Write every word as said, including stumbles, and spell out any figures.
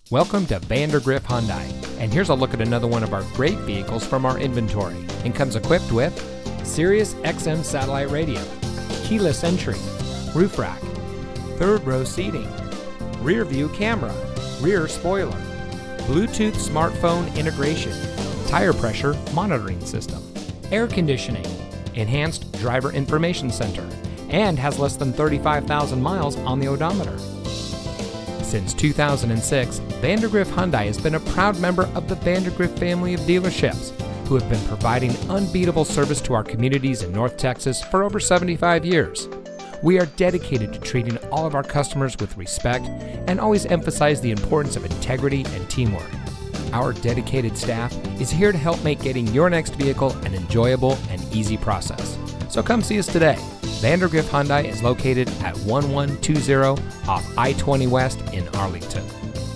Welcome to Vandergriff Hyundai, and here's a look at another one of our great vehicles from our inventory, and comes equipped with Sirius X M satellite radio, keyless entry, roof rack, third row seating, rear view camera, rear spoiler, Bluetooth smartphone integration, tire pressure monitoring system, air conditioning, enhanced driver information center, and has less than thirty-five thousand miles on the odometer. Since two thousand six, Vandergriff Hyundai has been a proud member of the Vandergriff family of dealerships, who have been providing unbeatable service to our communities in North Texas for over seventy-five years. We are dedicated to treating all of our customers with respect and always emphasize the importance of integrity and teamwork. Our dedicated staff is here to help make getting your next vehicle an enjoyable and easy process. So come see us today. Vandergriff Hyundai is located at one one two zero off I twenty West in Arlington.